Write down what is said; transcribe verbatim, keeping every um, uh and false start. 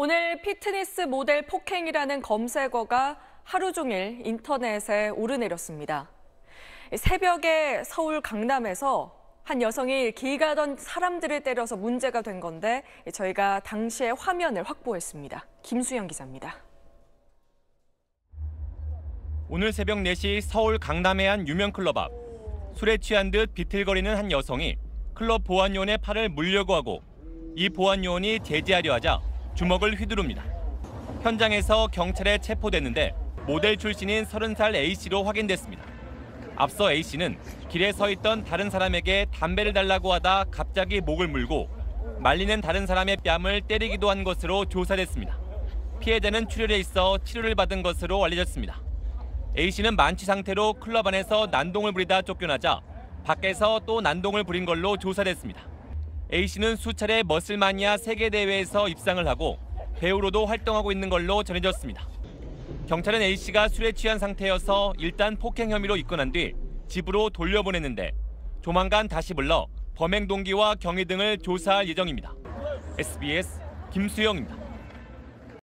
오늘 피트니스 모델 폭행이라는 검색어가 하루 종일 인터넷에 오르내렸습니다. 새벽에 서울 강남에서 한 여성이 길 가던 사람들을 때려서 문제가 된 건데 저희가 당시의 화면을 확보했습니다. 김수영 기자입니다. 오늘 새벽 네 시 서울 강남의 한 유명 클럽 앞. 술에 취한 듯 비틀거리는 한 여성이 클럽 보안요원의 팔을 물려고 하고 이 보안요원이 제지하려 하자 주먹을 휘두릅니다. 현장에서 경찰에 체포됐는데 모델 출신인 서른 살 A씨로 확인됐습니다. 앞서 A씨는 길에 서 있던 다른 사람에게 담배를 달라고 하다 갑자기 목을 물고 말리는 다른 사람의 뺨을 때리기도 한 것으로 조사됐습니다. 피해자는 출혈에 있어 치료를 받은 것으로 알려졌습니다. A씨는 만취 상태로 클럽 안에서 난동을 부리다 쫓겨나자 밖에서 또 난동을 부린 걸로 조사됐습니다. A씨는 수차례 머슬마니아 세계대회에서 입상을 하고 배우로도 활동하고 있는 걸로 전해졌습니다. 경찰은 A씨가 술에 취한 상태여서 일단 폭행 혐의로 입건한 뒤 집으로 돌려보냈는데 조만간 다시 불러 범행 동기와 경위 등을 조사할 예정입니다. 에스비에스 김수영입니다.